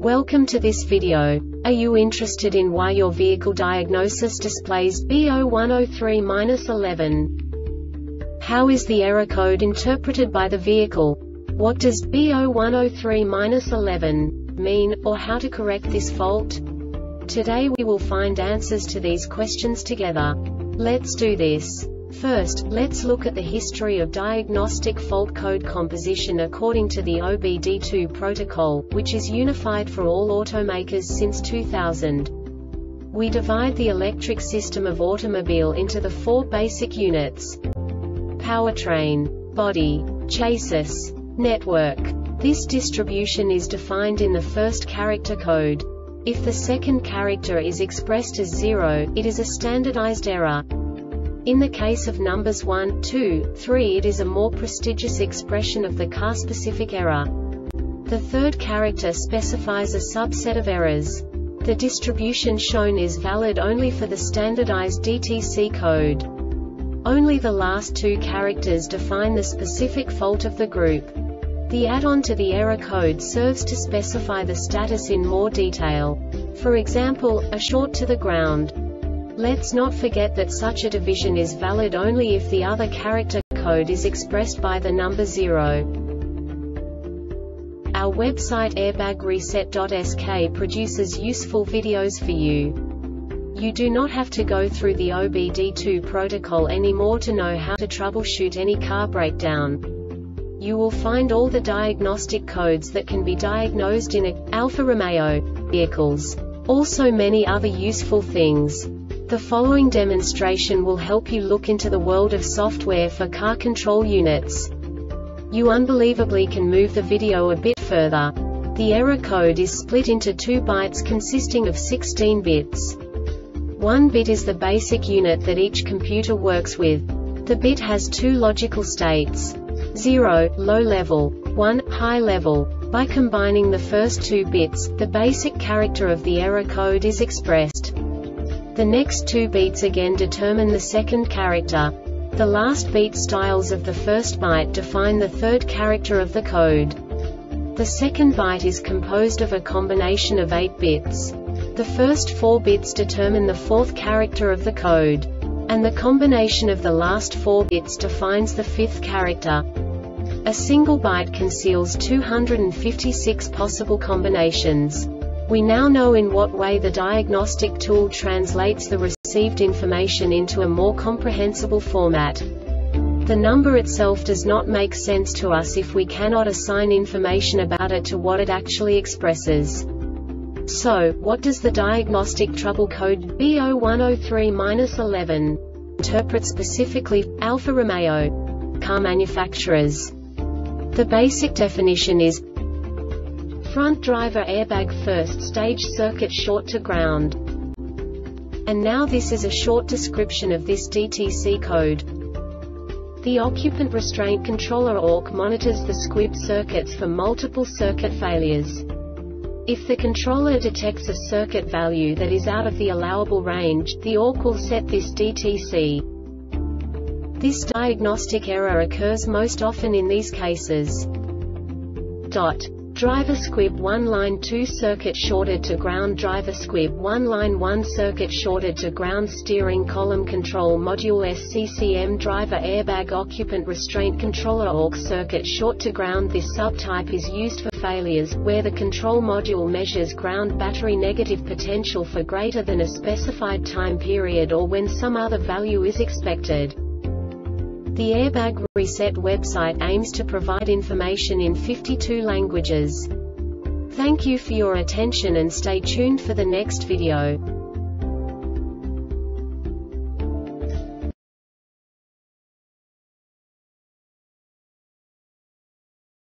Welcome to this video. Are you interested in why your vehicle diagnosis displays B0103-11? How is the error code interpreted by the vehicle? What does B0103-11 mean, or how to correct this fault? Today we will find answers to these questions together. Let's do this. First, let's look at the history of diagnostic fault code composition according to the OBD2 protocol, which is unified for all automakers since 2000. We divide the electric system of automobile into the four basic units: powertrain, body, chassis, network. This distribution is defined in the first character code. If the second character is expressed as 0, it is a standardized error. In the case of numbers 1, 2, 3, it is a more prestigious expression of the car-specific error. The third character specifies a subset of errors. The distribution shown is valid only for the standardized DTC code. Only the last two characters define the specific fault of the group. The add-on to the error code serves to specify the status in more detail. For example, a short to the ground. Let's not forget that such a division is valid only if the other character code is expressed by the number 0. Our website airbagreset.sk produces useful videos for you. You do not have to go through the OBD2 protocol anymore to know how to troubleshoot any car breakdown. You will find all the diagnostic codes that can be diagnosed in Alfa Romeo vehicles. Also many other useful things. The following demonstration will help you look into the world of software for car control units. You unbelievably can move the video a bit further. The error code is split into 2 bytes consisting of 16 bits. 1 bit is the basic unit that each computer works with. The bit has 2 logical states: 0, low level, 1, high level. By combining the first 2 bits, the basic character of the error code is expressed. The next 2 beats again determine the second character. The last beat styles of the first byte define the third character of the code. The second byte is composed of a combination of 8 bits. The first 4 bits determine the fourth character of the code. And the combination of the last 4 bits defines the fifth character. A single byte conceals 256 possible combinations. We now know in what way the diagnostic tool translates the received information into a more comprehensible format. The number itself does not make sense to us if we cannot assign information about it to what it actually expresses. So, what does the diagnostic trouble code B0103-11 interpret specifically for Alfa Romeo car manufacturers? The basic definition is front driver airbag first stage circuit short to ground. And now this is a short description of this DTC code. The occupant restraint controller ORC monitors the squib circuits for multiple circuit failures. If the controller detects a circuit value that is out of the allowable range, the ORC will set this DTC. This diagnostic error occurs most often in these cases. Driver squib 1 line 2 circuit shorted to ground. Driver squib 1 line 1 circuit shorted to ground. Steering column control module SCCM driver airbag occupant restraint controller ORC circuit short to ground. This subtype is used for failures where the control module measures ground battery negative potential for greater than a specified time period or when some other value is expected. The Airbag Reset website aims to provide information in 52 languages. Thank you for your attention and stay tuned for the next video.